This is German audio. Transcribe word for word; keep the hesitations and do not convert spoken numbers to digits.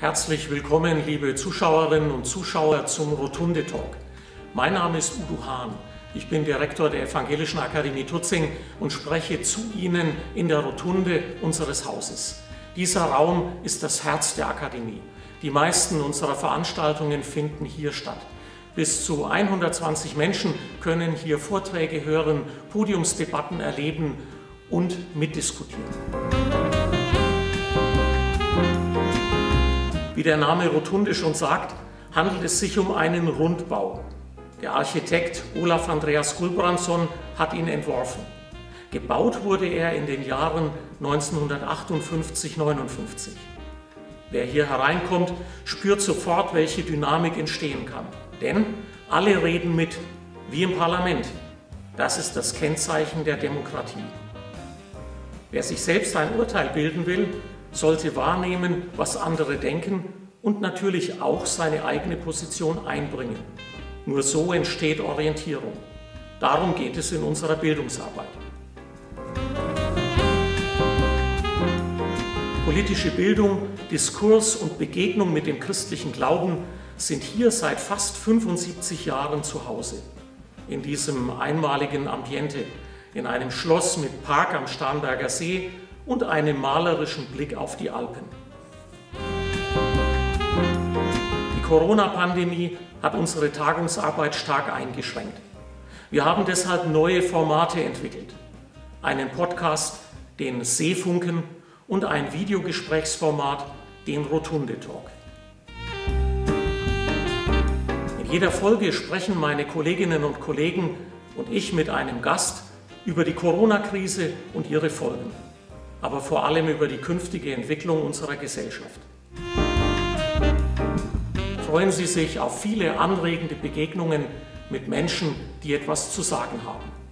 Herzlich willkommen, liebe Zuschauerinnen und Zuschauer, zum Rotunde Talk. Mein Name ist Udo Hahn. Ich bin Direktor der Evangelischen Akademie Tutzing und spreche zu Ihnen in der Rotunde unseres Hauses. Dieser Raum ist das Herz der Akademie. Die meisten unserer Veranstaltungen finden hier statt. Bis zu hundertzwanzig Menschen können hier Vorträge hören, Podiumsdebatten erleben und mitdiskutieren. Wie der Name Rotunde schon sagt, handelt es sich um einen Rundbau. Der Architekt Olaf Andreas Gulbrandsson hat ihn entworfen. Gebaut wurde er in den Jahren neunzehnhundertachtundfünfzig neunundfünfzig. Wer hier hereinkommt, spürt sofort, welche Dynamik entstehen kann. Denn alle reden mit, wie im Parlament. Das ist das Kennzeichen der Demokratie. Wer sich selbst ein Urteil bilden will, sollte wahrnehmen, was andere denken und natürlich auch seine eigene Position einbringen. Nur so entsteht Orientierung. Darum geht es in unserer Bildungsarbeit. Politische Bildung, Diskurs und Begegnung mit dem christlichen Glauben sind hier seit fast fünfundsiebzig Jahren zu Hause. In diesem einmaligen Ambiente, in einem Schloss mit Park am Starnberger See und einem malerischen Blick auf die Alpen. Die Corona-Pandemie hat unsere Tagungsarbeit stark eingeschränkt. Wir haben deshalb neue Formate entwickelt. Einen Podcast, den Seefunken, und ein Videogesprächsformat, den Rotunde Talk. In jeder Folge sprechen meine Kolleginnen und Kollegen und ich mit einem Gast über die Corona-Krise und ihre Folgen, aber vor allem über die künftige Entwicklung unserer Gesellschaft. Freuen Sie sich auf viele anregende Begegnungen mit Menschen, die etwas zu sagen haben.